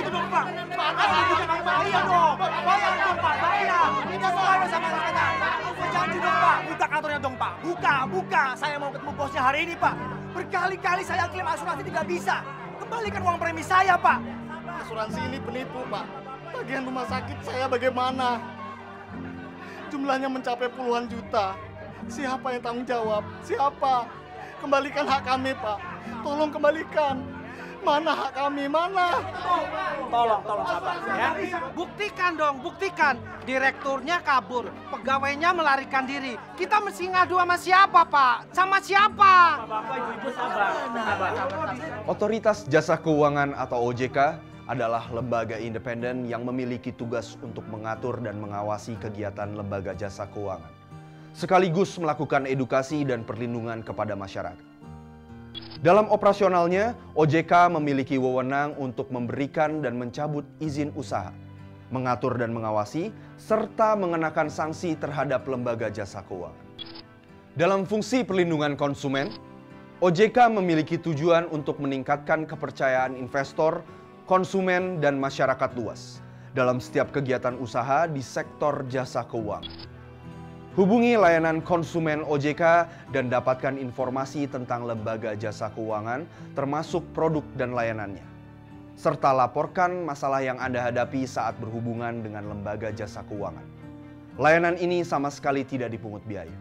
gitu dong, Pak. Iya dong. Bayar dong, Pak. Bayar. Kita bayar sama kita. Saya janji dong, Pak. Minta kantornya dong, Pak. Buka. Saya mau ketemu bosnya hari ini, Pak. Berkali-kali saya klaim asuransi tidak bisa. Kembalikan uang premi saya, Pak. Asuransi ini penipu, Pak. Tagihan rumah sakit saya bagaimana? Jumlahnya mencapai puluhan juta. Siapa yang tanggung jawab? Siapa? Kembalikan hak kami, Pak. Tolong kembalikan. Mana hak kami? Mana? Tolong sabar ya. Buktikan. Direkturnya kabur, pegawainya melarikan diri. Kita mesti ngadu sama siapa, Pak? Sama siapa? Bapak, Ibu, sabar. Otoritas Jasa Keuangan atau OJK adalah lembaga independen yang memiliki tugas untuk mengatur dan mengawasi kegiatan lembaga jasa keuangan, sekaligus melakukan edukasi dan perlindungan kepada masyarakat. Dalam operasionalnya, OJK memiliki wewenang untuk memberikan dan mencabut izin usaha, mengatur dan mengawasi, serta mengenakan sanksi terhadap lembaga jasa keuangan. Dalam fungsi perlindungan konsumen, OJK memiliki tujuan untuk meningkatkan kepercayaan investor, konsumen, dan masyarakat luas dalam setiap kegiatan usaha di sektor jasa keuangan. Hubungi layanan konsumen OJK dan dapatkan informasi tentang lembaga jasa keuangan termasuk produk dan layanannya. Serta laporkan masalah yang Anda hadapi saat berhubungan dengan lembaga jasa keuangan. Layanan ini sama sekali tidak dipungut biaya.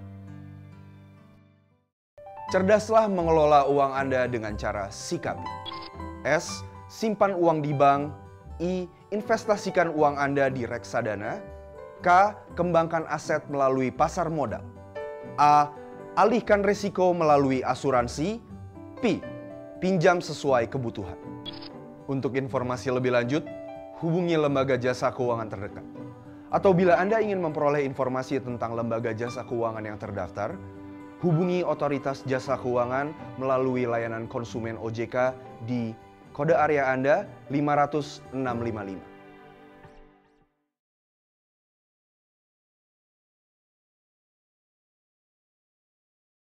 Cerdaslah mengelola uang Anda dengan cara sikapi. S. Simpan uang di bank. I. Investasikan uang Anda di reksadana. K. Kembangkan aset melalui pasar modal. A. Alihkan risiko melalui asuransi. P. Pinjam sesuai kebutuhan. Untuk informasi lebih lanjut, hubungi lembaga jasa keuangan terdekat. Atau bila Anda ingin memperoleh informasi tentang lembaga jasa keuangan yang terdaftar, hubungi Otoritas Jasa Keuangan melalui layanan konsumen OJK di kode area Anda 50655.